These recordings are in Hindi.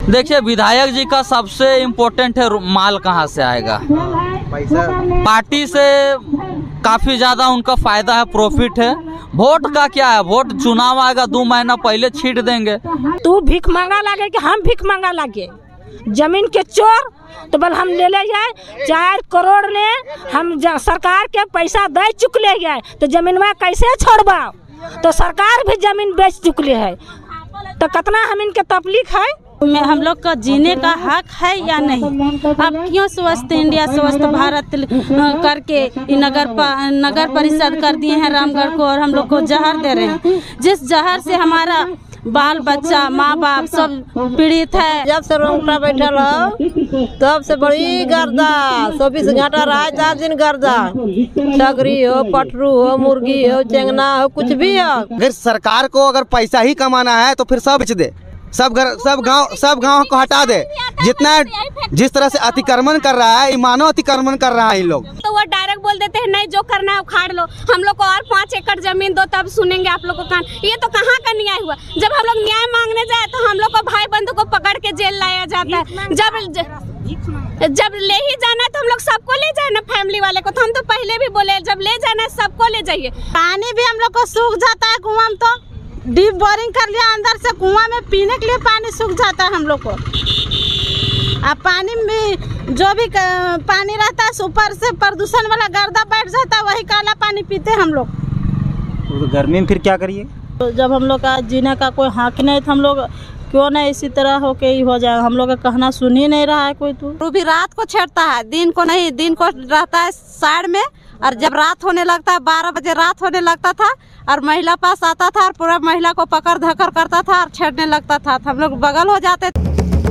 देखिए, विधायक जी का सबसे इम्पोर्टेंट है माल कहाँ से आएगा। पैसा पार्टी से काफी ज्यादा उनका फायदा है, प्रॉफिट है। वोट का क्या है, वोट चुनाव आएगा 2 महीना पहले छीट देंगे। तू भीख मांगा लागे कि हम भीख मांगा लागे, जमीन के चोर तो बल हम ले जाए 4 करोड़ ले, हम सरकार के पैसा दे चुकले जाए तो जमीन में कैसे छोड़बा। तो सरकार भी जमीन बेच चुकले है, तो कितना हम इनके तकलीफ है। में हम लोग का जीने का हक है या नहीं। अब क्यों स्वस्थ इंडिया स्वस्थ भारत करके नगर परिषद कर दिए हैं रामगढ़ को, और हम लोग को जहर दे रहे हैं, जिस जहर से हमारा बाल बच्चा माँ बाप सब पीड़ित है। जब से रोंगटा बैठल हो तब से बड़ी गर्दा, 24 घंटा रात 4 दिन गर्दा, सगरी हो, पटरू हो, मुर्गी हो, चेंगना हो, कुछ भी हो। अगर सरकार को अगर पैसा ही कमाना है तो फिर सब बेच दे, सब गांव को हटा दे। जिस तरह से अतिक्रमण कर रहा है, मानव अतिक्रमण कर रहा है इन लोग। तो वो डायरेक्ट बोल देते हैं नहीं, जो करना है उखाड़ लो, हम लोग को और 5 एकड़ जमीन दो तब सुनेंगे आप लोग को कान। ये तो कहाँ का न्याय हुआ। जब हम लोग न्याय मांगने जाए तो हम लोग को भाई बंधु को पकड़ के जेल लाया जाता है। जब ले ही जाना है तो हम लोग सबको ले जाए ना, फैमिली वाले को। तो हम तो पहले भी बोले जब ले जाना है सबको ले जाइए। पानी भी हम लोग को सूख जाता है कुआं में, तो डीप बोरिंग कर लिया अंदर से, कुआं में पीने के लिए पानी सूख जाता है हम लोग को। अब पानी में जो भी पानी रहता है ऊपर से प्रदूषण वाला गर्दा बैठ जाता है, वही काला पानी पीते हैं हम लोग। तो गर्मी में फिर क्या करिए। तो जब हम लोग का जीने का कोई हक नहीं था, हम लोग क्यों ना इसी तरह होके ही हो जाए। हम लोग का कहना सुन ही नहीं रहा है कोई। तो भी रात को छेड़ता है, दिन को नहीं। दिन को रहता है साइड में, और जब रात होने लगता है 12 बजे रात होने लगता था, और महिला पास आता था और पूरा महिला को पकड़ धकर करता था और छेड़ने लगता था, तो हम लोग बगल हो जाते थे।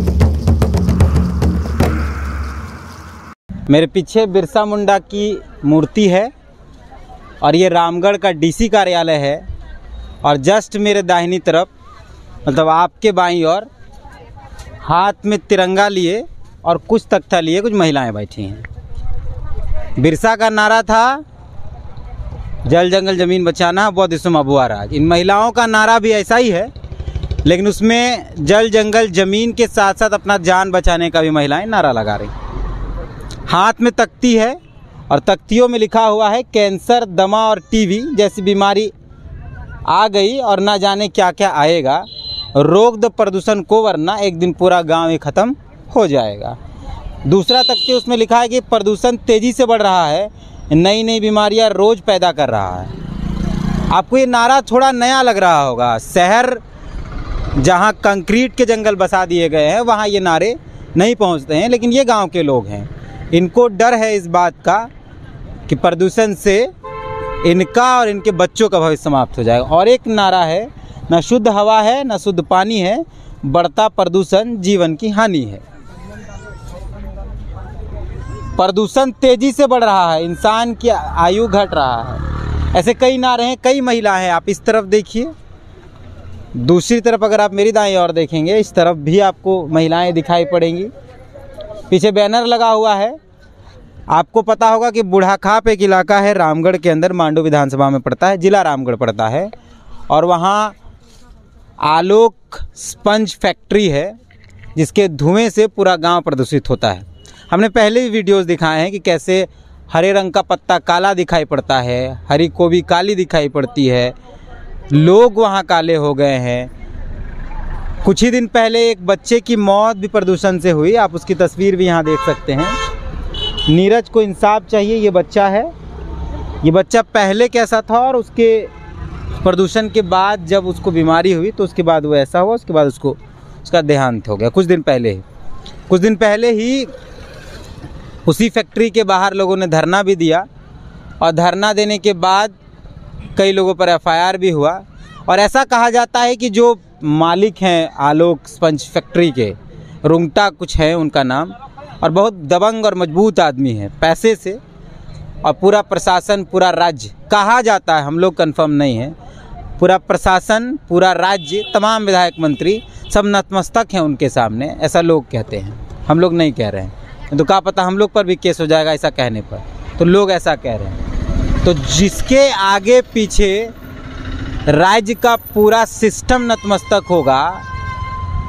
मेरे पीछे बिरसा मुंडा की मूर्ति है और ये रामगढ़ का डीसी कार्यालय है, और जस्ट मेरे दाहिनी तरफ मतलब आपके बाईं ओर हाथ में तिरंगा लिए और कुछ तख्ता लिए कुछ महिलाएं बैठी हैं। बिरसा का नारा था जल जंगल ज़मीन बचाना, बौद्ध इसम अबुआ राज। इन महिलाओं का नारा भी ऐसा ही है, लेकिन उसमें जल जंगल ज़मीन के साथ साथ अपना जान बचाने का भी महिलाएं नारा लगा रही। हाथ में तख्ती है और तख्तियों में लिखा हुआ है कैंसर, दमा और टीबी जैसी बीमारी आ गई और ना जाने क्या क्या आएगा, रोक दो प्रदूषण को वरना एक दिन पूरा गांव ही ख़त्म हो जाएगा। दूसरा तख्ती उसमें लिखा है कि प्रदूषण तेज़ी से बढ़ रहा है, नई नई बीमारियां रोज़ पैदा कर रहा है। आपको ये नारा थोड़ा नया लग रहा होगा। शहर जहां कंक्रीट के जंगल बसा दिए गए हैं वहां ये नारे नहीं पहुंचते हैं, लेकिन ये गांव के लोग हैं, इनको डर है इस बात का कि प्रदूषण से इनका और इनके बच्चों का भविष्य समाप्त हो जाएगा। और एक नारा है, न शुद्ध हवा है न शुद्ध पानी है, बढ़ता प्रदूषण जीवन की हानि है। प्रदूषण तेजी से बढ़ रहा है, इंसान की आयु घट रहा है। ऐसे कई नारे हैं, कई महिला हैं। आप इस तरफ देखिए, दूसरी तरफ अगर आप मेरी दाईं ओर देखेंगे, इस तरफ भी आपको महिलाएं दिखाई पड़ेंगी। पीछे बैनर लगा हुआ है। आपको पता होगा कि बूढ़ाखाप एक इलाका है रामगढ़ के अंदर, मांडू विधानसभा में पड़ता है, जिला रामगढ़ पड़ता है, और वहाँ आलोक स्पंज फैक्ट्री है जिसके धुएं से पूरा गांव प्रदूषित होता है। हमने पहले भी वीडियोस दिखाए हैं कि कैसे हरे रंग का पत्ता काला दिखाई पड़ता है, हरी गोभी काली दिखाई पड़ती है, लोग वहाँ काले हो गए हैं। कुछ ही दिन पहले एक बच्चे की मौत भी प्रदूषण से हुई, आप उसकी तस्वीर भी यहाँ देख सकते हैं। नीरज को इंसाफ चाहिए, ये बच्चा है। ये बच्चा पहले कैसा था और उसके प्रदूषण के बाद जब उसको बीमारी हुई तो उसके बाद वो ऐसा हुआ, उसके बाद उसका देहांत हो गया कुछ दिन पहले ही। उसी फैक्ट्री के बाहर लोगों ने धरना भी दिया, और धरना देने के बाद कई लोगों पर FIR भी हुआ। और ऐसा कहा जाता है कि जो मालिक हैं आलोक स्पंज फैक्ट्री के, रुंगटा कुछ है उनका नाम, और बहुत दबंग और मजबूत आदमी है पैसे से, और पूरा प्रशासन, पूरा राज्य कहा जाता है, हम लोग कंफर्म नहीं है, पूरा प्रशासन, पूरा राज्य, तमाम विधायक मंत्री सब नतमस्तक हैं उनके सामने, ऐसा लोग कहते हैं, हम लोग नहीं कह रहे हैं। तो क्या पता हम लोग पर भी केस हो जाएगा ऐसा कहने पर, तो लोग ऐसा कह रहे हैं। तो जिसके आगे पीछे राज्य का पूरा सिस्टम नतमस्तक होगा,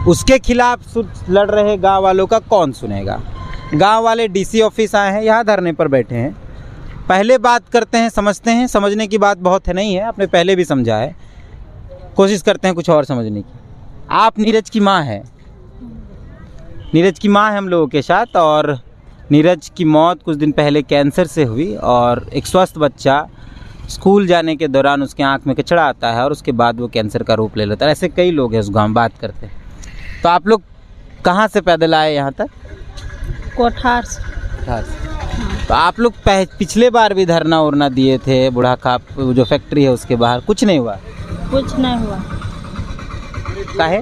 उसके खिलाफ लड़ रहे गांव वालों का कौन सुनेगा। गांव वाले डीसी ऑफिस आए हैं, यहाँ धरने पर बैठे हैं। पहले बात करते हैं, समझते हैं। समझने की बात बहुत है नहीं है, आपने पहले भी समझा है, कोशिश करते हैं कुछ और समझने की। आप नीरज की माँ है, नीरज की माँ है हम लोगों के साथ, और नीरज की मौत कुछ दिन पहले कैंसर से हुई। और एक स्वस्थ बच्चा स्कूल जाने के दौरान उसके आंख में कचड़ा आता है और उसके बाद वो कैंसर का रूप ले लेता है। ऐसे कई लोग हैं उस गाँव, बात करते हैं। तो आप लोग कहाँ से पैदल आए यहाँ तक? कोठार से। तो आप लोग पिछले बार भी धरना उरना दिए थे बूढ़ा खाप जो फैक्ट्री है उसके बाहर, कुछ नहीं हुआ? कुछ नहीं हुआ। काहे?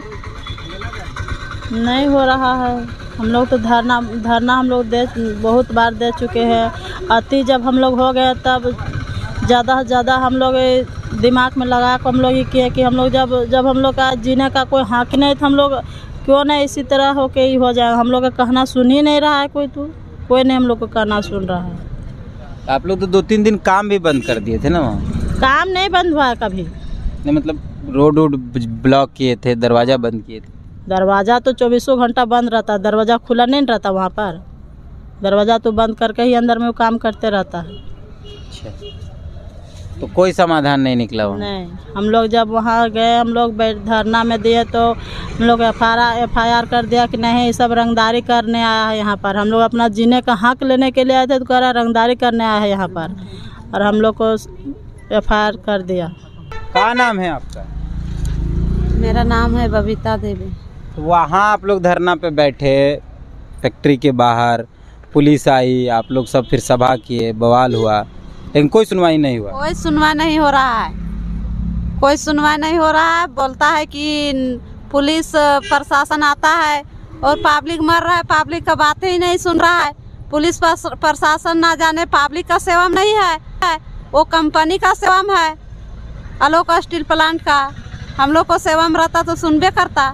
नहीं हो रहा है। हम लोग तो धरना हम लोग बहुत बार दे चुके हैं। अति जब हम लोग हो गए तब ज़्यादा से ज़्यादा हम लोग दिमाग में लगा कर हम लोग ये किए कि हम लोग जब हम लोग का जीने का कोई हक नहीं था, हम लोग क्यों नहीं इसी तरह हो के ही हो जाए। हम लोग का कहना सुन ही नहीं रहा है कोई नहीं हम लोग को कहना सुन रहा है। आप लोग तो 2-3 दिन काम भी बंद कर दिए थे ना वहाँ? काम नहीं बंद हुआ है कभी। नहीं मतलब रोड ब्लॉक किए थे, दरवाज़ा बंद किए थे? दरवाज़ा तो 24 घंटा बंद रहता, दरवाज़ा खुला नहीं रहता वहाँ पर। दरवाज़ा तो बंद करके ही अंदर में वो काम करते रहता है। अच्छा, तो कोई समाधान नहीं निकला वहाँ? नहीं, हम लोग जब वहाँ गए, हम लोग धरना में दिए तो हम लोग FIR कर दिया कि नहीं ये सब रंगदारी करने आया है यहाँ पर। हम लोग अपना जीने का हक लेने के लिए आए थे तो कह रहा रंगदारी करने आया है यहाँ पर, और हम लोग को FIR कर दिया। क्या नाम है आपका? मेरा नाम है बबीता देवी। तो वहाँ आप लोग धरना पे बैठे फैक्ट्री के बाहर, पुलिस आई, आप लोग सब फिर सभा किए, बवाल हुआ, लेकिन कोई सुनवाई नहीं हुआ? कोई सुनवाई नहीं हो रहा है, कोई सुनवाई नहीं हो रहा है। बोलता है कि पुलिस प्रशासन आता है और पब्लिक मर रहा है, पब्लिक का बातें ही नहीं सुन रहा है। पुलिस प्रशासन ना जाने पब्लिक का सेवा नहीं है, वो कंपनी का सेवा है, आलोक स्टील प्लांट का। हम लोग को सेवा में रहता तो सुनबे करता।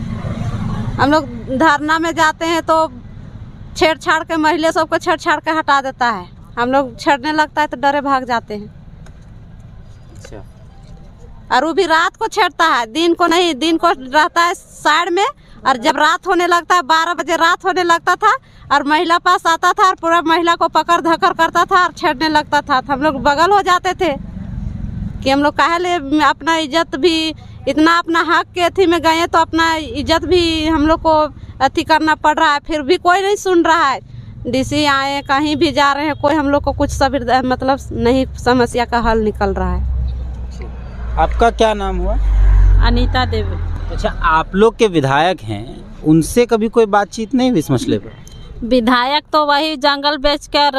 हम लोग धरना में जाते हैं तो छेड़छाड़ के महिला सबको छेड़छाड़ के हटा देता है। हम लोग छेड़ने लगता है तो डरे भाग जाते हैं। अच्छा। और वो भी रात को छेड़ता है, दिन को नहीं। दिन को रहता है साइड में, और जब रात होने लगता है 12 बजे रात होने लगता था और महिला पास आता था और पूरा महिला को पकड़ धकर करता था और छेड़ने लगता था। तो हम लोग बगल हो जाते थे कि हम लोग काहे ले अपना इज्जत भी, इतना अपना हक के अथी में गए तो अपना इज्जत भी हम लोग को अथी करना पड़ रहा है। फिर भी कोई नहीं सुन रहा है। डीसी आए, कहीं भी जा रहे हैं, कोई हम लोग को कुछ मतलब नहीं समस्या का हल निकल रहा है। आपका क्या नाम हुआ? अनीता देवी। अच्छा, आप लोग के विधायक हैं, उनसे कभी कोई बातचीत नहीं हुई इस मसले पर? विधायक तो वही जंगल बेचकर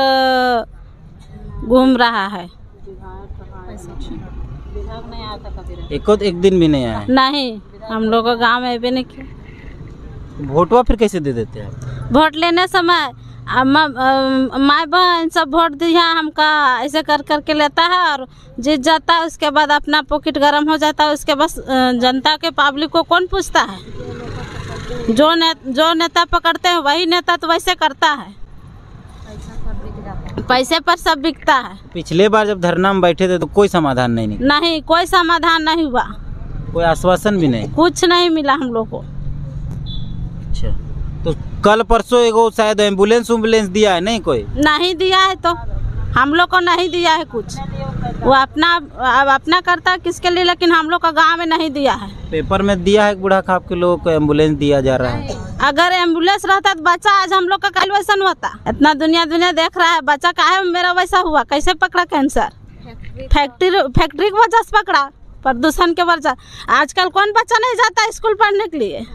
घूम रहा है। एक दिन भी नहीं आया? नहीं, हम लोग का गाँव में भी नहीं किया। वोटवा फिर कैसे दे देते हैं? वोट लेने समय माँ बहन सब वोट दिया हमका, ऐसे कर करके लेता है और जीत जाता है। उसके बाद अपना पॉकेट गर्म हो जाता है। उसके बस जनता के पब्लिक को कौन पूछता है? जो नेता पकड़ते हैं वही नेता तो वैसे करता है, पैसे पर सब बिकता है। पिछले बार जब धरना में बैठे थे तो कोई समाधान नहीं निकला? नहीं, कोई समाधान नहीं हुआ, कोई आश्वासन भी नहीं? कुछ नहीं मिला हम लोग को। अच्छा, तो कल परसों एगो शायद एम्बुलेंस दिया है? नहीं, कोई नहीं दिया है। तो हम लोग को नहीं दिया है कुछ। वो अपना करता है किसके लिए, लेकिन हम लोग का गांव में नहीं दिया है। पेपर में दिया है बूढ़ा खाप के लोगों को एम्बुलेंस दिया जा रहा है। अगर एम्बुलेंस रहता तो बच्चा आज हम लोग का कल वैसा होता। इतना दुनिया देख रहा है, बच्चा काहे मेरा वैसा हुआ, कैसे पकड़ा कैंसर? फैक्ट्री की वजह से पकड़ा, प्रदूषण के वजह। आजकल कौन बच्चा नहीं जाता स्कूल पढ़ने के लिए?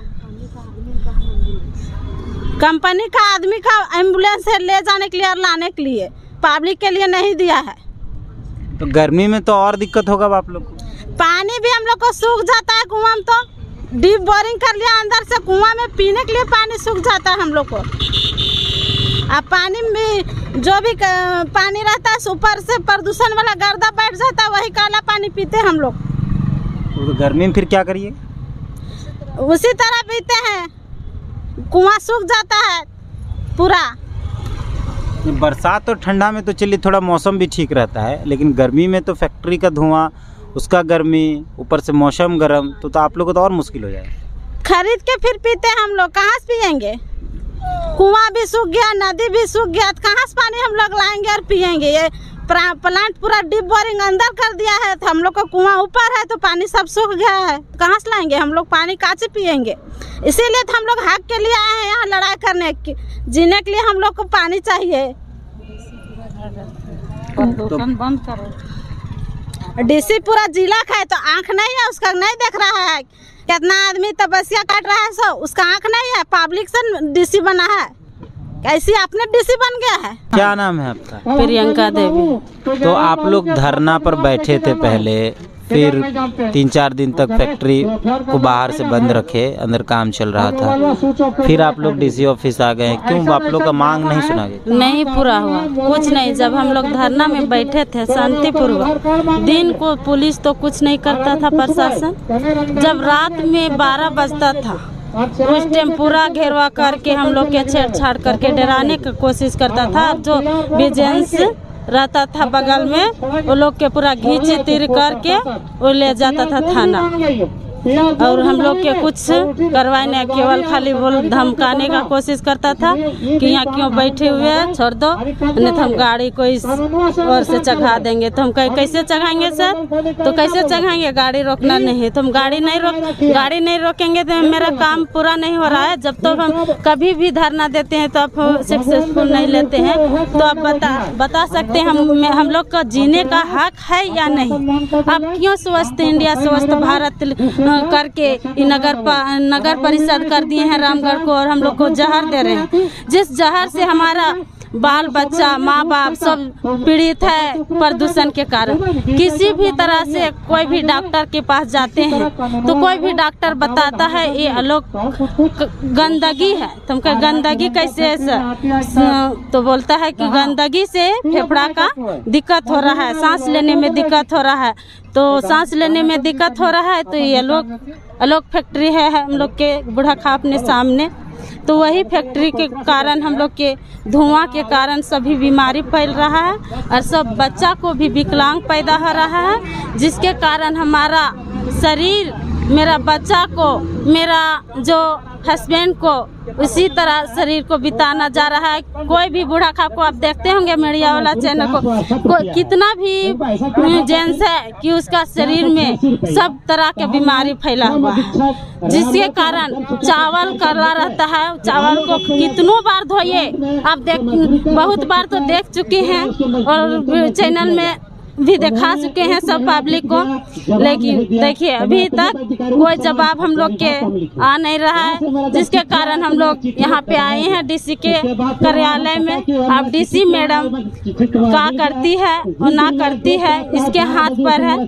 कंपनी का आदमी का एम्बुलेंस है ले जाने के लिए और लाने के लिए, पब्लिक के लिए नहीं दिया है। तो गर्मी में तो और दिक्कत होगा आप लोग को। पानी भी हम लोग को सूख जाता है कुआं में, तो डीप बोरिंग कर लिया अंदर से, कुआं में पीने के लिए पानी सूख जाता है हम लोग को। अब पानी में जो भी पानी रहता है ऊपर से प्रदूषण वाला गर्दा बैठ जाता है, वही काला पानी पीते हैं हम लोग। तो गर्मी में फिर क्या करिए? उसी तरह पीते हैं, कुआं सूख जाता है पूरा। बरसात और ठंडा में तो चलिए थोड़ा मौसम भी ठीक रहता है, लेकिन गर्मी में तो फैक्ट्री का धुआं, उसका गर्मी, ऊपर से मौसम गर्म, तो आप लोगों को तो और मुश्किल हो जाएगा। खरीद के फिर पीते हैं हम लोग, कहाँ से पियेंगे? कुआं भी सूख गया, नदी भी सूख गया, तो कहाँ से पानी हम लोग लाएंगे और पियेंगे? ये प्लांट पूरा डीप बोरिंग अंदर कर दिया है, तो हम लोग का कुआं ऊपर है, तो पानी सब सूख गया है, तो कहाँ से लाएंगे हम लोग? पानी कहाँ से पियेंगे? इसीलिए तो हम लोग हक के लिए आए हैं यहाँ लड़ाई करने की। जीने के लिए हम लोग को पानी चाहिए। प्रदूषण बंद करो। डीसी पूरा जिला का है, तो आँख नहीं है उसका, नहीं देख रहा है कितना आदमी तपस्या काट रहा है, सो उसका आँख नहीं है। पब्लिक से डीसी बना है, कैसी आपने डीसी बन गया है? क्या नाम है आपका? प्रियंका देवी। तो आप लोग धरना पर बैठे थे पहले, फिर 3-4 दिन तक फैक्ट्री को बाहर से बंद रखे, अंदर काम चल रहा था, फिर आप लोग डीसी ऑफिस आ गए, क्यों आप लोग का मांग नहीं सुना गया? नहीं पूरा हुआ कुछ नहीं। जब हम लोग धरना में बैठे थे शांतिपूर्वक, दिन को पुलिस तो कुछ नहीं करता था, प्रशासन। जब रात में 12 बजता था, उस टाइम पूरा घेरवा करके हम लोग के छेड़छाड़ करके डराने की कोशिश करता था। जो विजिलेंस रहता था बगल में, वो लोग के पूरा घींच तीर करके वो ले जाता था थाना, और हम लोग के कुछ करवाए नहीं, केवल खाली बोल धमकाने का कोशिश करता था कि यहाँ क्यों बैठे हुए हैं, छोड़ दो, नहीं तो हम गाड़ी को इस ओर से चढ़ा देंगे। तो हम कैसे चढ़ाएंगे सर? तो कैसे चढ़ाएंगे? गाड़ी रोकना नहीं है, तो हम गाड़ी नहीं रोकेंगे तो मेरा काम पूरा नहीं हो रहा है। जब तक तो हम कभी भी धरना देते हैं तो आप सक्सेसफुल नहीं लेते हैं, तो आप बता सकते हैं हम लोग का जीने का हक है या नहीं? आप क्यों स्वस्थ इंडिया स्वस्थ भारत करके नगर परिषद कर दिए हैं रामगढ़ को, और हम लोग को जहर दे रहे हैं, जिस जहर से हमारा बाल बच्चा माँ बाप सब पीड़ित है प्रदूषण के कारण। किसी भी तरह से कोई भी डॉक्टर के पास जाते हैं तो कोई भी डॉक्टर बताता है ये अलोक गंदगी है, तो हम कहे गंदगी कैसे है सर? तो बोलता है कि गंदगी से फेफड़ा का दिक्कत हो रहा है, सांस लेने में दिक्कत हो रहा है। तो सांस लेने में दिक्कत हो रहा है तो ये अलोक फैक्ट्री है हम लोग के बुढ़ाखा अपने सामने, तो वही फैक्ट्री के कारण हम लोग के धुआं के कारण सभी बीमारी फैल रहा है, और सब बच्चा को भी विकलांग पैदा हो रहा है, जिसके कारण हमारा शरीर, मेरा बच्चा को, मेरा जो हस्बैंड को उसी तरह शरीर को बिताना जा रहा है। कोई भी बूढ़ा खा को आप देखते होंगे मीडिया वाला चैनल को कितना भी जेंट्स है कि उसका शरीर में सब तरह के बीमारी फैला हुआ है, जिसके कारण चावल कला रहता है। चावल को कितनों बार धोइए, आप बहुत बार तो देख चुके हैं और चैनल में भी दिखा चुके हैं सब पब्लिक को, लेकिन देखिए अभी तक कोई जवाब हम लोग के आ नहीं रहा है, जिसके कारण हम लोग यहाँ पे आए हैं डीसी के कार्यालय में। अब डीसी मैडम क्या करती है और ना करती है इसके हाथ पर है।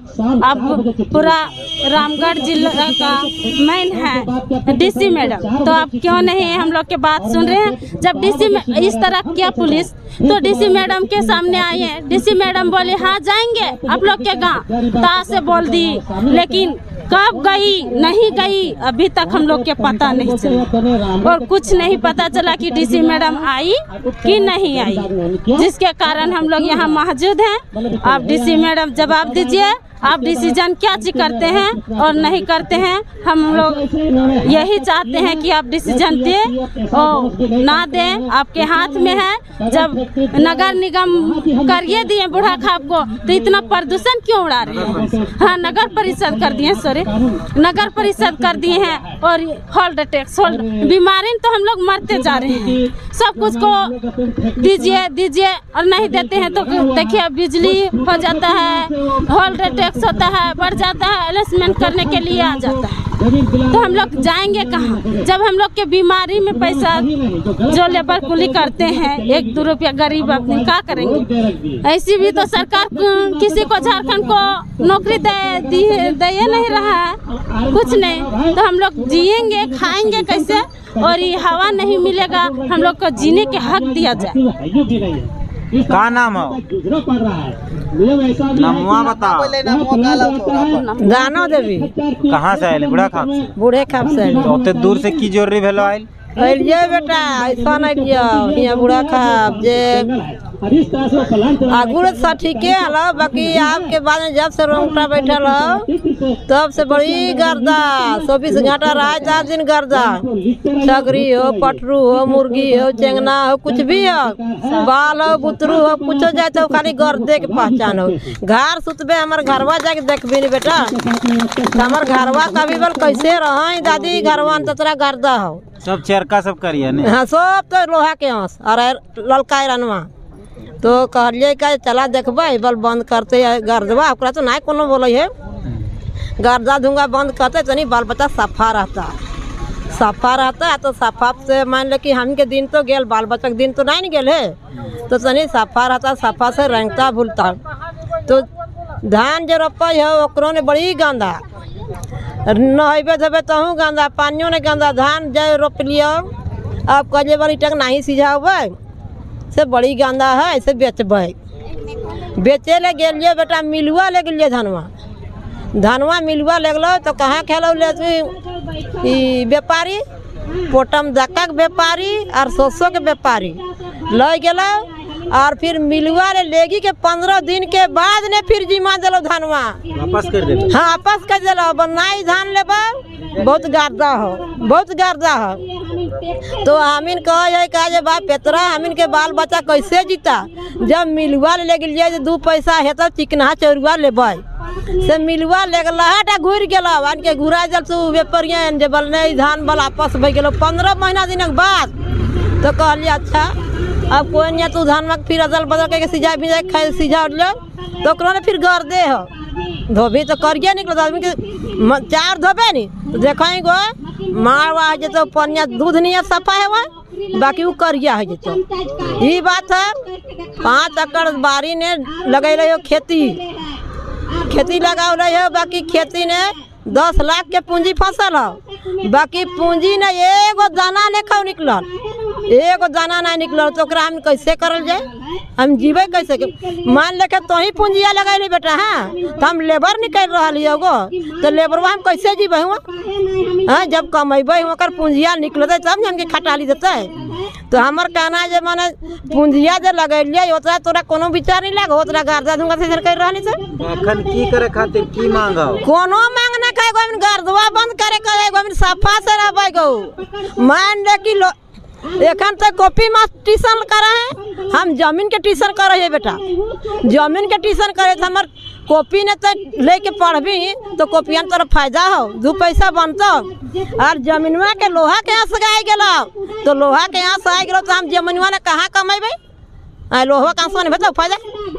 अब पूरा रामगढ़ जिला का मेन है डीसी मैडम, तो आप क्यों नहीं हम लोग के बात सुन रहे हैं? जब डीसी में इस तरह किया पुलिस, तो डीसी मैडम के सामने आई है, डीसी मैडम बोले हाँ जाएंगे आप लोग के गाँव, ता से बोल दी, लेकिन कब गई नहीं गई अभी तक हम लोग के पता नहीं चला, और कुछ नहीं पता चला कि डीसी मैडम आई कि नहीं आई, जिसके कारण हम लोग यहाँ मौजूद हैं। आप डीसी मैडम जवाब दीजिए, आप डिसीजन क्या करते हैं और नहीं करते हैं। हम लोग यही चाहते हैं कि आप डिसीजन दें और ना दें, आपके हाथ में है। जब नगर निगम करिए दिए बूढ़ा खाप को, तो इतना प्रदूषण क्यों उड़ा रहे हैं? हाँ, नगर परिषद कर दिए, सॉरी नगर परिषद कर दिए हैं, और होल्ड टैक्स बीमारी तो हम लोग मरते जा रहे हैं। सब कुछ को दीजिए और नहीं देते हैं तो देखिए बिजली हो जाता है, होल्ड टैक्स होता है, बढ़ जाता है, अलेसमेंट करने के लिए आ जाता है, तो हम लोग जाएंगे कहाँ? जब हम लोग के बीमारी में पैसा जो लेबर कुली करते हैं 1-2 रुपया गरीब आदमी क्या करेंगे? ऐसी भी तो सरकार किसी को झारखंड को नौकरी दे नहीं रहा है, कुछ नहीं, तो हम लोग जिएंगे खाएंगे कैसे? और ये हवा नहीं मिलेगा, हम लोग को जीने के हक दिया जाए। का नाम हो? नमुआ बताओ। दानो देवी। कहाँ से आये? बूढ़ा खाप से। बूढ़े खाप से। तो दूर से की जरूरी भेलो आयल? अलिए बेटा ऐसा नहीं लिया हियाँ बूढ़ा खाब जे आगू सा ठीके हलो, बाकी आपके बाद में जब से रोंगटा बैठल हो तब से बड़ी गर्दा 24 घंटा रात 8 दिन गर्दा, छगरी हो, पटरू हो, मुर्गी हो, चेंगना हो, कुछ भी हो, बाल हो, बुतरू हो, कुछ हो जाए तो खाली गर्दे के पहचान हो। घर सुतबे हमारे घरवा जाके देखबी नहीं बेटा, हमार घरवा कभी बल कैसे रह दादी घरवा तोरा गर्दा हो सब चरका सब करिए ने। हाँ सब तो लोहा के हंस और ललका रनवा तो कहलिए का चला देखबे बल बंद करते गर्दवा ओकरा तो नहीं कोनो बोले है, गर्दा धुंगा बंद करते तनी बाल बच्चा सफा रहता तो सफा से मान ले कि हम के दिन तो गेल बाल बच्चा के दिन तो नहीं गेल है तो तनी सफा रहता, सफा से रंगता भूलता। तो धान जो रोपा है ओकरों ने बड़ी गंदा नहेबे धोबे तहूँ गंदा, पानियों ने गंदा, धान जो रोप लियो अब कहिए बड़ी टक नहीं सिझावे से बड़ी गंदा है ऐसे बेचबे। बेचे ले गेलिए बेटा मिलुआ ले गेलिए धनवा मिलुआ ले गलो तो कहाँ खेलो ले व्यापारी पोटम दक्का के व्यापारी और सोसो के व्यापारी ले गेलो और फिर मिलुआ लेगी के 15 दिन के बाद ने फिर जिमा दिलो धनवा वापस कर दे। हाँ वापस कर दिलो बनाई धान लेबा बहुत गर्दा हो। तो हमीन कहे जे बाप पेतरा हमीन के बाल बच्चा कैसे जीता जब मिलुआ ले गेलिए 2 पैसा है तो चिकना चौरुआ लेबै से मिलुआ ले गला घूर गेला आन के घुरा जल तू व्यापारिया जे बल नहीं धान बल आपस भई गेलो 15 महीना दिन के बाद। तो कहलिए अच्छा अब कोई नहीं तू धान में फिर अदल बदल के सिझा भिजा खाए सिझा लो तो ओकरो ने फिर घर दे हो धोबी तो करिए निकलो आदमी के 4 धोबे नहीं तो देखें गो मारवा है तो पनिया दूध नहीं सफा है वह बाकी वो करिया है तो ये बात है। 5 एकड़ बारी ने लगे रहे हो खेती लगाओ रहे हो, बाकी खेती ने 10 लाख के पूंजी फसल हो, बाकी पूंजी ने एगो दाना नहीं खाओ निकलल, एगो दाना नहीं निकलल तो ओकरा हम कैसे करल जाए, हम जीवे कैसे मान लेके तो ही पूंजिया लगाई बेटा। हाँ तो हम लेबर निकल रहा गो तो लेबरवा हम कैसे जीवे हुआ हाँ जब कमेबे ओकर पूंजिया निकलते तब हमके खटाली देते। तो हमार कहना है माने पूंजिया जो लगेलिए ओतरा तोरा कोनो विचार नहीं लगे ओतरा गर्दा धुंगा से कर रहनी से अखन की करे खातिर की मांगा कोनो मांग ना खाए गो गर्दवा बंद करे गो सफा से रहबे गो। मान ले कि एखन तक कॉपी में ट्यूशन करे है हम जमीन के ट्यूशन करे है बेटा, जमीन के ट्यूशन करे तो हमार कॉपी ने तो लेके पढ़बी तो कॉपियन तोरा फायदा हो 2 पैसा बनतो और जमीनवा के लोहा के यहाँ से आ गेलो तो लोहा के यहाँ से आ गेलो तो हम जमीनवा ने कहाँ कमेबे लोहा कहाँ से बताओ फायदा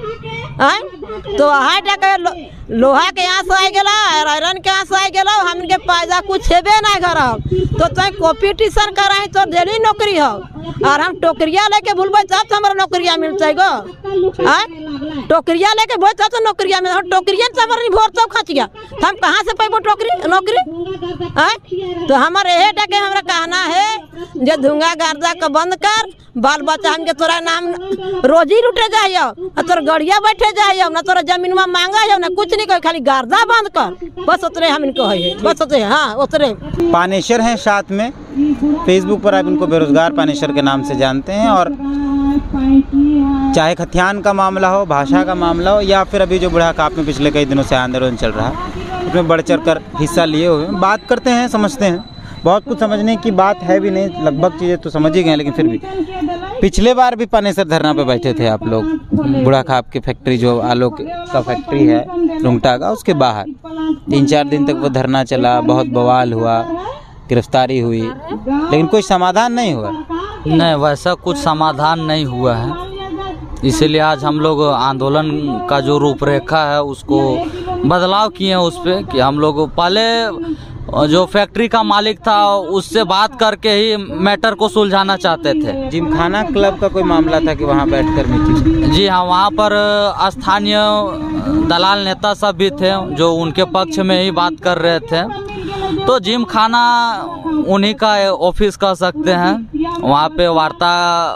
तो लोहा के यहाँ से आ गेला आयरन के यहाँ से आ गेलो हमके फायदा कुछ हेबे नहीं घर तो तुम कॉपी ट्यूशन कराई तो डेली नौकरी हो और हम टोकरिया लेके भूलबे तब तो हमारा नौकरिया मिलते गो टोकरिया लेके भूल तब तो नौकरिया मिल टोकरिया से हमारे भोर तब खच गया तो हम कहाँ से पैबो नौकरी तो हमारे यही टके हमारा कहना है जो धुंगा गर्दा का बंद कर बाल बच्चा हमके तोरा नाम रोजी लुटे जाइयो तोरा गड़िया बैठे जाइयो ना तोरा जमीन में मांगा ना कुछ नहीं कहे खाली गर्दा बंद कर बस उतरे हम इनको है बस उतरे। हाँ उतरे पानेश्वर हैं साथ में फेसबुक पर आप इनको बेरोजगार पानेश्वर के नाम से जानते हैं और चाहे खतियान का मामला हो भाषा का मामला हो या फिर अभी जो बुढ़ा काप में पिछले कई दिनों से आंदोलन चल रहा है उसमें बढ़ चढ़ कर हिस्सा लिए हुए बात करते हैं समझते हैं बहुत कुछ समझने की बात है भी नहीं लगभग चीज़ें तो समझ ही गए लेकिन फिर भी पिछले बार भी पानेसर धरना पे बैठे थे आप लोग बुढ़ा खाप की फैक्ट्री जो आलोक का फैक्ट्री है रुंगटा का उसके बाहर 3-4 दिन तक वो धरना चला बहुत बवाल हुआ गिरफ्तारी हुई लेकिन कोई समाधान नहीं हुआ। नहीं वैसा कुछ समाधान नहीं हुआ है इसीलिए आज हम लोग आंदोलन का जो रूपरेखा है उसको बदलाव किए हैं उस पर कि हम लोग पहले जो फैक्ट्री का मालिक था उससे बात करके ही मैटर को सुलझाना चाहते थे। जिमखाना क्लब का कोई मामला था कि वहाँ बैठकर मीटिंग जी हाँ वहाँ पर स्थानीय दलाल नेता सब भी थे जो उनके पक्ष में ही बात कर रहे थे तो जिमखाना उन्हीं का ऑफिस कह सकते हैं वहाँ पे वार्ता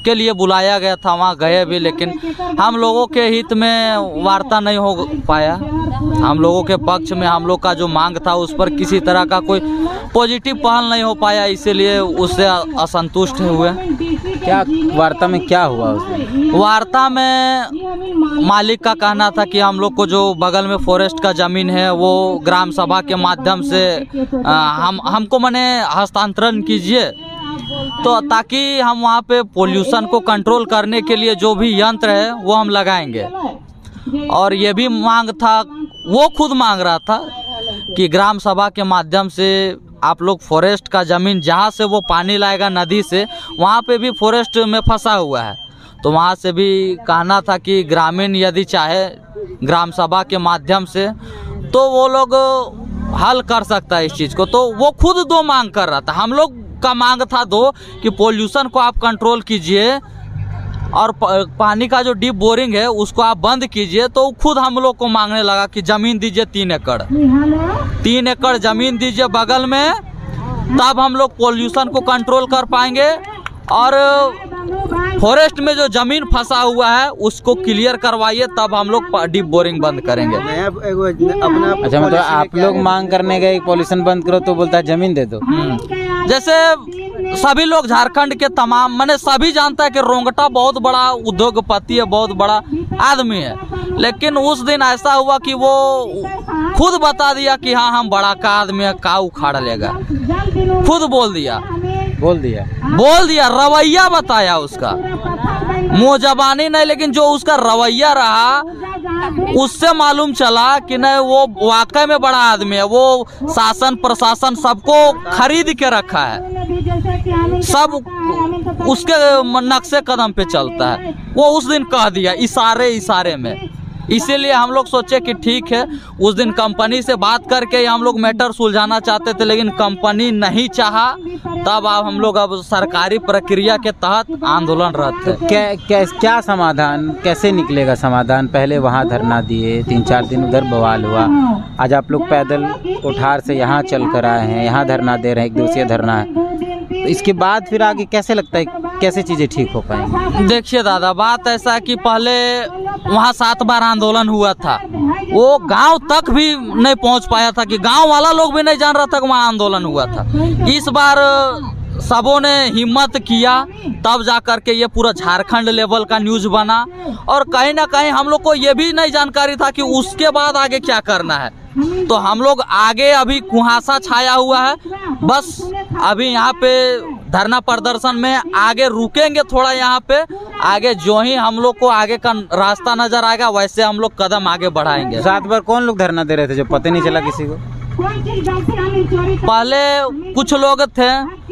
के लिए बुलाया गया था, वहाँ गए भी, लेकिन हम लोगों के हित में वार्ता नहीं हो पाया। हम लोगों के पक्ष में हम लोग का जो मांग था उस पर किसी तरह का कोई पॉजिटिव पहल नहीं हो पाया, इसीलिए उससे असंतुष्ट हुए। क्या वार्ता में क्या हुआ उसमें? वार्ता में मालिक का कहना था कि हम लोग को जो बगल में फॉरेस्ट का ज़मीन है वो ग्राम सभा के माध्यम से हमको माने हस्तांतरण कीजिए, तो ताकि हम वहाँ पे पोल्यूशन को कंट्रोल करने के लिए जो भी यंत्र है वो हम लगाएंगे। और ये भी मांग था, वो खुद मांग रहा था कि ग्राम सभा के माध्यम से आप लोग फॉरेस्ट का ज़मीन जहाँ से वो पानी लाएगा नदी से, वहाँ पे भी फॉरेस्ट में फंसा हुआ है, तो वहाँ से भी कहना था कि ग्रामीण यदि चाहे ग्राम सभा के माध्यम से तो वो लोग हल कर सकता है इस चीज़ को। तो वो खुद दो मांग कर रहा था, हम लोग का मांग था दो कि पोल्यूशन को आप कंट्रोल कीजिए और पानी का जो डीप बोरिंग है उसको आप बंद कीजिए। तो खुद हम लोग को मांगने लगा कि ज़मीन दीजिए 3 एकड़, 3 एकड़ ज़मीन दीजिए बगल में, तब हम लोग पोल्यूशन को कंट्रोल कर पाएंगे और फॉरेस्ट में जो ज़मीन फंसा हुआ है उसको क्लियर करवाइए, तब हम लोग डीप बोरिंग बंद करेंगे। अच्छा, मतलब आप लोग मांग करने गए पोल्यूशन बंद करो तो बोलता है ज़मीन दे दो। जैसे सभी लोग झारखंड के तमाम मैंने सभी जानता है कि रोंगटा बहुत बड़ा उद्योगपति है, बहुत बड़ा आदमी है, लेकिन उस दिन ऐसा हुआ कि वो खुद बता दिया कि हाँ हम बड़ा का आदमी है, का उखाड़ लेगा, खुद बोल दिया, रवैया बताया उसका, मुँह जबानी नहीं, लेकिन जो उसका रवैया रहा उससे मालूम चला कि नहीं वो वाकई में बड़ा आदमी है। वो शासन प्रशासन सबको खरीद के रखा है, सब उसके नक्शे कदम पे चलता है। वो उस दिन कह दिया इशारे में, इसीलिए हम लोग सोचे कि ठीक है, उस दिन कंपनी से बात करके हम लोग मैटर सुलझाना चाहते थे, लेकिन कंपनी नहीं चाहा, तब हम लोग अब सरकारी प्रक्रिया के तहत आंदोलन रहते। तो क्या समाधान, कैसे निकलेगा समाधान? पहले वहाँ धरना दिए, 3-4 दिन उधर बवाल हुआ, आज आप लोग पैदल कोठार से यहाँ चल कर आए हैं, यहाँ धरना दे रहे हैं, 1 दिवसीय धरना है, तो इसके बाद फिर आगे कैसे लगता है कैसे चीज़ें ठीक हो पाएंगी? देखिए दादा, बात ऐसा कि पहले वहाँ 7 बार आंदोलन हुआ था, वो गांव तक भी नहीं पहुँच पाया था, कि गांव वाला लोग भी नहीं जान रहा था कि वहाँ आंदोलन हुआ था। इस बार सबों ने हिम्मत किया, तब जा कर के ये पूरा झारखंड लेवल का न्यूज़ बना, और कहीं ना कहीं हम लोग को ये भी नहीं जानकारी था कि उसके बाद आगे क्या करना है। तो हम लोग आगे अभी कुहासा छाया हुआ है, बस अभी यहाँ पे धरना प्रदर्शन में आगे रुकेंगे थोड़ा, यहाँ पे आगे जो ही हम लोग को आगे का रास्ता नजर आएगा वैसे हम लोग कदम आगे बढ़ाएंगे। 7 बार कौन लोग धरना दे रहे थे जो पता नहीं चला किसी को? पहले कुछ लोग थे,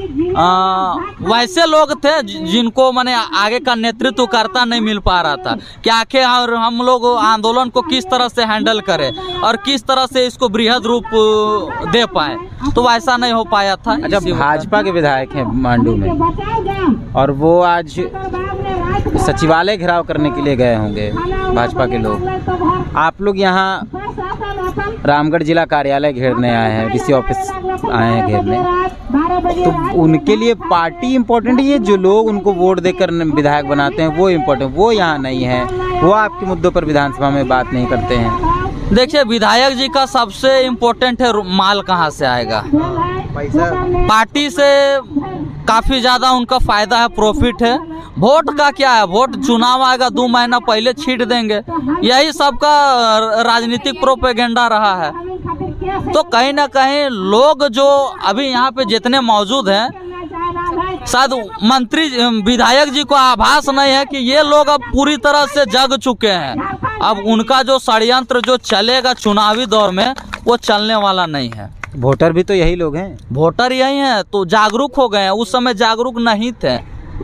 वैसे लोग थे जिनको मैंने आगे का नेतृत्व करता नहीं मिल पा रहा था कि आखिर हम लोग आंदोलन को किस तरह से हैंडल करें और किस तरह से इसको बृहद रूप दे पाए, तो वैसा नहीं हो पाया था। अच्छा, भाजपा के विधायक हैं मांडू में, और वो आज सचिवालय घेराव करने के लिए गए होंगे भाजपा के लोग। आप लोग यहाँ रामगढ़ जिला कार्यालय घेरने आए हैं, डीसी ऑफिस आए हैं घेरने, तो उनके लिए पार्टी इम्पोर्टेंट है, ये जो लोग उनको वोट देकर विधायक बनाते हैं वो इम्पोर्टेंट, वो यहाँ नहीं है, वो आपके मुद्दों पर विधानसभा में बात नहीं करते हैं। देखिए, विधायक जी का सबसे इम्पोर्टेंट है माल कहाँ से आएगा, पैसा। पार्टी से काफ़ी ज़्यादा उनका फ़ायदा है, प्रॉफिट है। वोट का क्या है, वोट चुनाव आएगा 2 महीना पहले छीट देंगे, यही सबका राजनीतिक प्रोपेगेंडा रहा है। तो कहीं ना कहीं लोग जो अभी यहाँ पे जितने मौजूद हैं, शायद मंत्री विधायक जी को आभास नहीं है कि ये लोग अब पूरी तरह से जग चुके हैं। अब उनका जो षड्यंत्र जो चलेगा चुनावी दौर में वो चलने वाला नहीं है। वोटर भी तो यही लोग हैं, वोटर यही हैं, तो जागरूक हो गए हैं, उस समय जागरूक नहीं थे।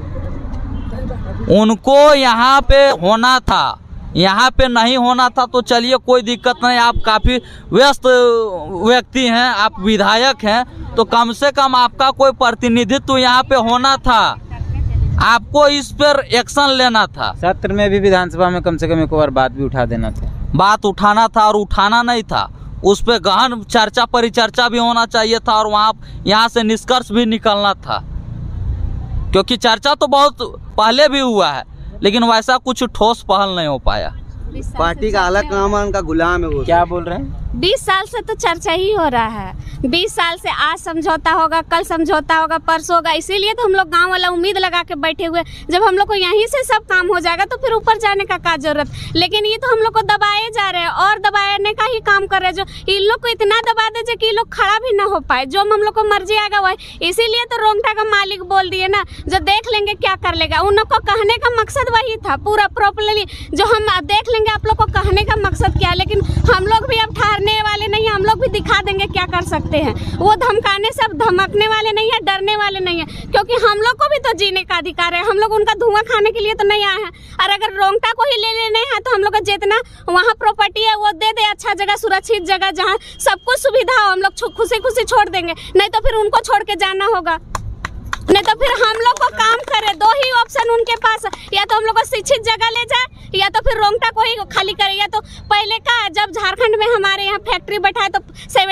उनको यहाँ पे होना था, यहाँ पे नहीं होना था, तो चलिए कोई दिक्कत नहीं, आप काफ़ी व्यस्त व्यक्ति हैं, आप विधायक हैं, तो कम से कम आपका कोई प्रतिनिधित्व यहाँ पे होना था, आपको इस पर एक्शन लेना था। सत्र में भी विधानसभा में कम से कम एक बार बात भी उठा देना था, बात उठाना था, और उठाना नहीं था, उस पर गहन चर्चा परिचर्चा भी होना चाहिए था, और वहाँ यहाँ से निष्कर्ष भी निकलना था। क्योंकि चर्चा तो बहुत पहले भी हुआ है, लेकिन वैसा कुछ ठोस पहल नहीं हो पाया। पार्टी का अलग काम है, उनका गुलाम है वो। क्या बोल रहे हैं? 20 साल से तो चर्चा ही हो रहा है। 20 साल से आज समझौता होगा, कल समझौता होगा, परसों होगा, इसीलिए तो हम लोग गांव वाला उम्मीद लगा के बैठे हुए। जब हम लोग को यहीं से सब काम हो जाएगा तो फिर ऊपर जाने का क्या जरूरत। लेकिन ये तो हम लोग को दबाए जा रहे हैं और दबाने का ही काम कर रहे हैं। जो इन लोग को इतना दबा दे कि ये लोग खड़ा भी ना हो पाए, जो हम लोग को मर्जी आएगा वही। इसीलिए तो रोंगटा का मालिक बोल दिए ना, जो देख लेंगे क्या कर लेगा। उन लोग को कहने का मकसद वही था पूरा प्रॉपरली, जो हम देख लेंगे आप लोग को कहने का मकसद क्या है। लेकिन हम लोग भी अब ठहरने वाले नहीं, हम लोग भी दिखा देंगे क्या कर सकते हैं। वो धमकाने से धमकने वाले नहीं है, डरने वाले नहीं है, क्योंकि हम लोग को भी तो जीने का अधिकार है। हम लोग उनका धुआं खाने के लिए तो नहीं आए हैं। और अगर रोंगटा को ही ले लेने हैं तो हम लोग का जितना वहाँ प्रॉपर्टी है वो दे दे, अच्छा जगह, सुरक्षित जगह जहाँ सब कुछ सुविधा हो, हम लोग खुशी खुशी छोड़ देंगे। नहीं तो फिर उनको छोड़ के जाना होगा, नहीं तो फिर हम लोग को काम करे। दो ही ऑप्शन उनके पास, या तो हम लोग को शिक्षित जगह ले जाए या तो फिर रोंगटा को ही खाली करे। या तो पहले का जब झारखंड में हमारे यहाँ फैक्ट्री बैठाए तो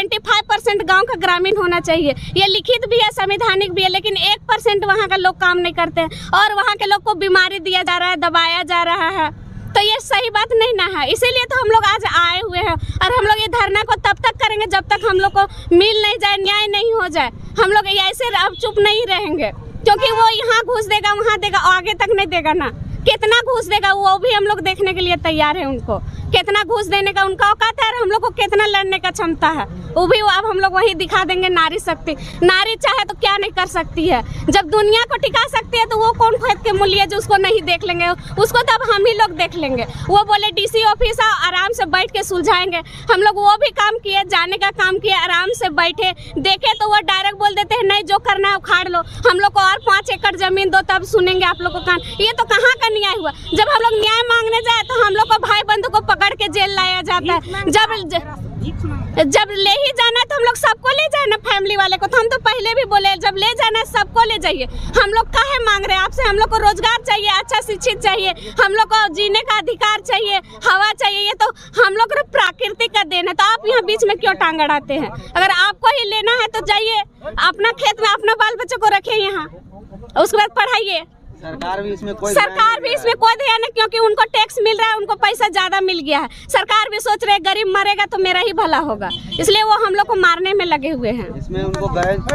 75% गांव का ग्रामीण होना चाहिए, ये लिखित भी है, संवैधानिक भी है। लेकिन 1% वहाँ का लोग काम नहीं करते हैं और वहाँ के लोग को बीमारी दिया जा रहा है, दबाया जा रहा है। तो ये सही बात नहीं ना है। इसीलिए तो हम लोग आज आए हुए हैं और हम लोग ये धरना को तब तक करेंगे जब तक हम लोग को मिल नहीं जाए, न्याय नहीं हो जाए। हम लोग ऐसे अब चुप नहीं रहेंगे, क्योंकि वो यहाँ घूस देगा, वहाँ देगा, आगे तक नहीं देगा ना। कितना घूस देगा वो भी हम लोग देखने के लिए तैयार है। उनको कितना घूस देने का उनका औकात है और हम लोग को कितना लड़ने का क्षमता है, वो भी अब हम लोग वही दिखा देंगे। नारी शक्ति, नारी चाहे तो क्या नहीं कर सकती है। जब दुनिया को टिका सकती है तो वो कौन खेत के मूल्य है जो उसको नहीं देख लेंगे, उसको तो अब हम ही लोग देख लेंगे। वो बोले डीसी ऑफिस आराम से बैठ के सुलझाएंगे, हम लोग वो भी काम किए, जाने का काम किए, आराम से बैठे देखे तो वो डायरेक्ट बोल देते हैं नहीं जो करना है उखाड़ लो, हम लोग को और 5 एकड़ जमीन दो तब सुनेंगे आप लोग को कान। ये तो कहाँ का न्याय हुआ। जब हम लोग न्याय मांगने जाए तो हम लोग को भाई बंधु को पकड़ के जेल लाया जाता है। जब ले ही जाना है तो हम लोग सबको ले जाए ना, फैमिली वाले को। तो हम तो पहले भी बोले जब ले जाना है सबको ले जाइए। हम लोग काहे मांग रहे हैं आपसे? हम लोग को रोजगार चाहिए, अच्छा शिक्षित चाहिए, हम लोग को जीने का अधिकार चाहिए, हवा चाहिए। ये तो हम लोग को प्रकृति का देन है, तो आप यहाँ बीच में क्यों टांग अड़ाते हैं? अगर आपको ही लेना है तो जाइए अपना खेत में अपना बाल बच्चों को रखे यहाँ, उसके बाद पढ़ाइए। सरकार भी इसमें कोई ध्यान है, क्योंकि उनको टैक्स मिल रहा है, उनको पैसा ज्यादा मिल गया है। सरकार भी सोच रहे गरीब मरेगा तो मेरा ही भला होगा, इसलिए वो हम लोग को मारने में लगे हुए हैं। इसमें उनको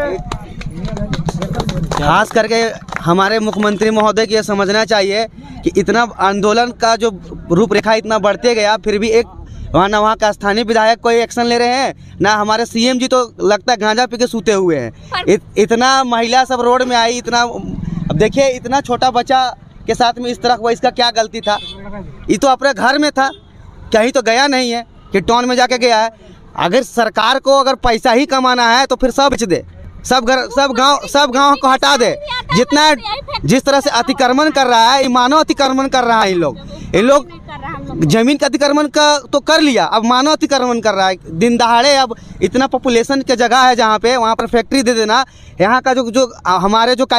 खास करके हमारे मुख्यमंत्री महोदय को ये समझना चाहिए कि इतना आंदोलन का जो रूपरेखा इतना बढ़ते गया, फिर भी एक वहाँ का स्थानीय विधायक कोई एक्शन ले रहे हैं ना। हमारे सीएम जी तो लगता है गांजा पी के सूते हुए हैं। इतना महिला सब रोड में आई, इतना अब देखिए इतना छोटा बच्चा के साथ में इस तरह हुआ, इसका क्या गलती था? ये तो अपने घर में था, कहीं तो गया नहीं है कि टाउन में जाके गया है। अगर सरकार को अगर पैसा ही कमाना है तो फिर सब बेच दे, सब गांव को हटा दे। जिस तरह से अतिक्रमण कर रहा है, मानव अतिक्रमण कर रहा है। इन लोग जमीन का अतिक्रमण का तो कर लिया, अब मानव अतिक्रमण कर रहा है दिन दहाड़े। अब इतना पॉपुलेशन की जगह है जहाँ पे, वहाँ पर फैक्ट्री दे देना। यहाँ का जो हमारे जो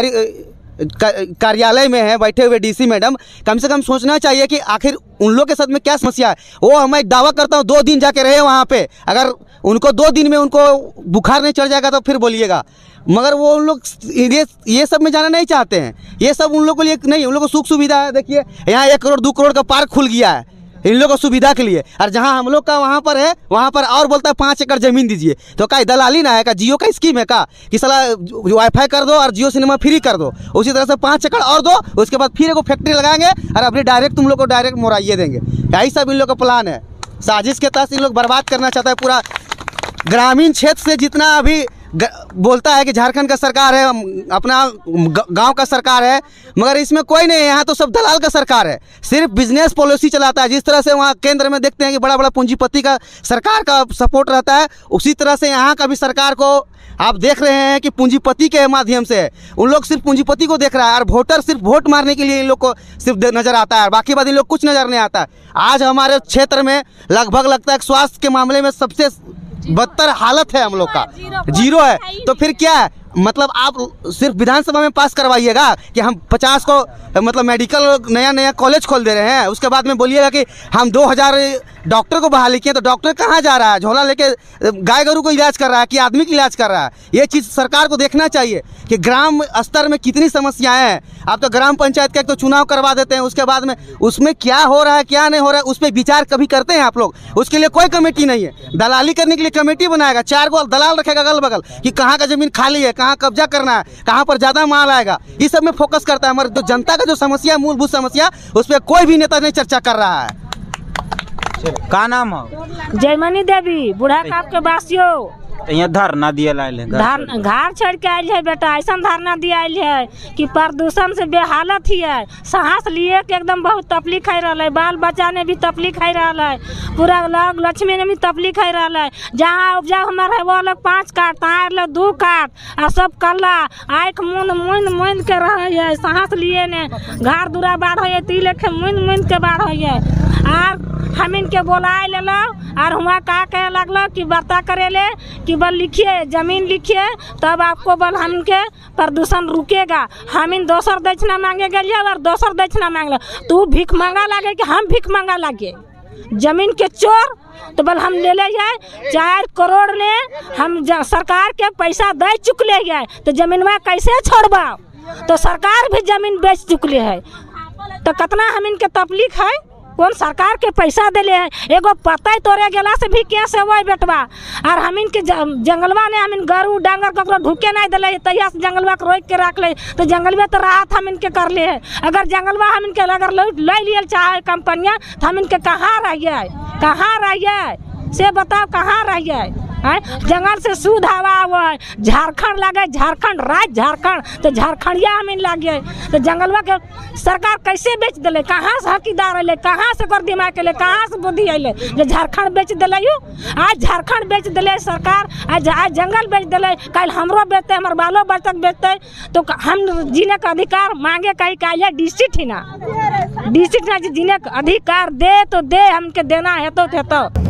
कार्यालय में है बैठे हुए डीसी मैडम, कम से कम सोचना चाहिए कि आखिर उन लोग के साथ में क्या समस्या है। वो मैं दावा करता हूँ 2 दिन जाके रहे वहाँ पे, अगर उनको 2 दिन में उनको बुखार नहीं चढ़ जाएगा तो फिर बोलिएगा। मगर वो उन लोग ये सब में जाना नहीं चाहते हैं। ये सब उन लोग के लिए नहीं, उन लोग को सुख सुविधा है। देखिए यहाँ 1 करोड़ 2 करोड़ का पार्क खुल गया है इन लोगों को सुविधा के लिए, और जहाँ हम लोग का वहाँ पर है, वहाँ पर और बोलता है 5 एकड़ जमीन दीजिए। तो क्या दलाली ना है? का जियो का स्कीम है का कि साला वाईफाई कर दो और जियो सिनेमा फ्री कर दो? उसी तरह से 5 एकड़ और दो, उसके बाद फिर एक फैक्ट्री लगाएंगे और अपने डायरेक्ट तुम लोग को डायरेक्ट मुआवजा देंगे। यही सब इन लोग का प्लान है। साजिश के तहत इन लोग बर्बाद करना चाहता है पूरा ग्रामीण क्षेत्र से। जितना अभी बोलता है कि झारखंड का सरकार है, अपना गांव का सरकार है, मगर इसमें कोई नहीं है। यहाँ तो सब दलाल का सरकार है, सिर्फ बिजनेस पॉलिसी चलाता है। जिस तरह से वहाँ केंद्र में देखते हैं कि बड़ा बड़ा पूंजीपति का सरकार का सपोर्ट रहता है, उसी तरह से यहाँ का भी सरकार को आप देख रहे हैं कि पूंजीपति के माध्यम से उन लोग सिर्फ पूंजीपति को देख रहा है, और वोटर सिर्फ वोट मारने के लिए इन लोग को सिर्फ नजर आता है, बाकी बात इन लोग कुछ नजर नहीं आता। आज हमारे क्षेत्र में लगभग लगता है स्वास्थ्य के मामले में सबसे बदतर हालत है हम लोग का, 0 है। तो फिर क्या है? मतलब आप सिर्फ विधानसभा में पास करवाइएगा कि हम 50 को मतलब मेडिकल नया कॉलेज खोल दे रहे हैं, उसके बाद में बोलिएगा कि हम 2000 डॉक्टर को बहाली किए, तो डॉक्टर कहाँ जा रहा है? झोला लेके गाय गोरू को इलाज कर रहा है कि आदमी का इलाज कर रहा है? ये चीज़ सरकार को देखना चाहिए कि ग्राम स्तर में कितनी समस्याएं हैं। आप तो ग्राम पंचायत का एक तो चुनाव करवा देते हैं, उसके बाद में उसमें क्या हो रहा है क्या नहीं हो रहा है उस पर विचार कभी करते हैं आप लोग? उसके लिए कोई कमेटी नहीं है। दलाली करने के लिए कमेटी बनाएगा, 4 गो दलाल रखेगा अगल बगल कि कहाँ का जमीन खाली है, कहाँ कब्जा करना है, कहाँ पर ज़्यादा माल आएगा, इस सब में फोकस करता है। हमारे जो जनता का जो समस्या, मूलभूत समस्या, उस पर कोई भी नेता नहीं चर्चा कर रहा है। का नाम हो? जयमनी देवी, बूढ़ा काप के वासियों। यहाँ धरना दिया लाइल है, घर छोड़ के आयल है बेटा, ऐसा धरना दिया है कि प्रदूषण से बेहालत ही है। सांस लिए के एकदम बहुत तकलीफ है रहा है, बाल बच्चा ने भी तकलीफ है रहा है, पूरा लोग लक्ष्मी ने भी तकलीफ है रहा है। जहाँ उपजा हमारे वो लोग 5 काट, तहाँ लोग 2 काट, और सब कल्ला आँख मुन के रहे है। सांस लिए ने घर दूरा बाढ़ हो, 3 लेखे मुन के बाढ़ हो। और हम इनके बोलाए ले लो और हुआ का कहे लगलो कि वार्ता करे ले कि बल लिखिए, जमीन लिखिए, तब आपको बल हमके प्रदूषण रुकेगा। हम इन दोसर दक्षिणा मांगे गए और दोसर दक्षिणा मांग लो। तू भीख मांगा लागे कि हम भीख मांगा लागे? जमीन के चोर तो बल हम ले जाए 4 करोड़ ले, हम सरकार के पैसा दे चुकले है, तो जमीन में कैसे छोड़बा? तो सरकार भी जमीन बेच चुकले है, तो कितना हम इनके तकलीफ है। कौन सरकार के पैसा दिले है? एगो पता तोड़े गेला से भी कैसे हुआ बेटवा। और हम इनके जंगलवा ने हम इन गरू डांगर ककरो ढुके नहीं दिले, तैया से जंगलवा को रोक के रख ले, तो जंगल में तो राहत हम इनके कर ले है। अगर जंगलवा हम इनके अगर ले लिए चाहे कंपनियाँ, तो हम इनके कहाँ रहिए? कहाँ रहिए से बताओ, कहाँ रहिए? जंगल से शुद्ध हवा हुआ है। झारखंड लगे, झारखंड राज्य झारखंड, तो झारखंडिया हमें लगे, तो जंगलवा के सरकार कैसे बेच दिले? कहाँ से हकीदार अले? कहाँ से कर दिमाग अले? कहाँ से बुद्धि अले जो झारखंड बेच दिले? यू आज झारखंड बेच दिले सरकार, आज जंगल बेच दिले, कल हमरो बेचते, हमारे बालो बच्चा बेचते, तो हम जीने का अधिकार मांगे कहीं का डिस्ट्रिक्ट ही ना, डिस्ट्रिक्ट ना जीने का अधिकार दे तो दे, हमके देना है तो।